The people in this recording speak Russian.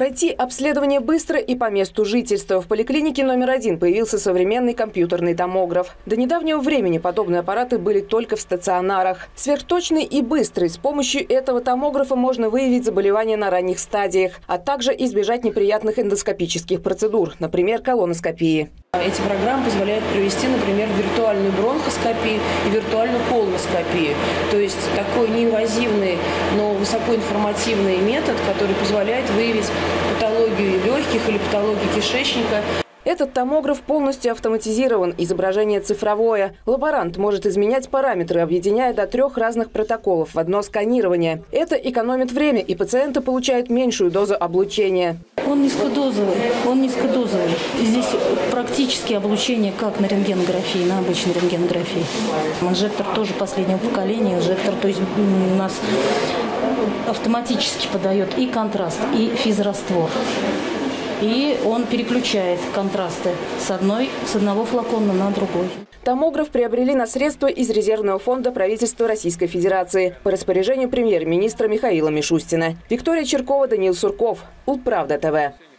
Пройти обследование быстро и по месту жительства. В поликлинике номер 1 появился современный компьютерный томограф. До недавнего времени подобные аппараты были только в стационарах. Сверхточный и быстрый. С помощью этого томографа можно выявить заболевания на ранних стадиях, а также избежать неприятных эндоскопических процедур, например, колоноскопии. Эти программы позволяют провести, например, виртуальную бронхоскопию и виртуальную колоноскопию. То есть такой неинвазивный, но высокоинформативный метод, который позволяет выявить патологию легких или патологию кишечника. Этот томограф полностью автоматизирован, изображение цифровое. Лаборант может изменять параметры, объединяя до 3 разных протоколов в одно сканирование. Это экономит время, и пациенты получают меньшую дозу облучения. Он низкодозовый. Здесь практически облучение как на рентгенографии, на обычной рентгенографии. Инжектор тоже последнего поколения. Инжектор, то есть у нас автоматически подает и контраст, и физраствор. И он переключает контрасты с одного флакона на другой. Томограф приобрели на средства из резервного фонда правительства Российской Федерации по распоряжению премьер-министра Михаила Мишустина. Виктория Черкова, Даниил Сурков. Улправда ТВ.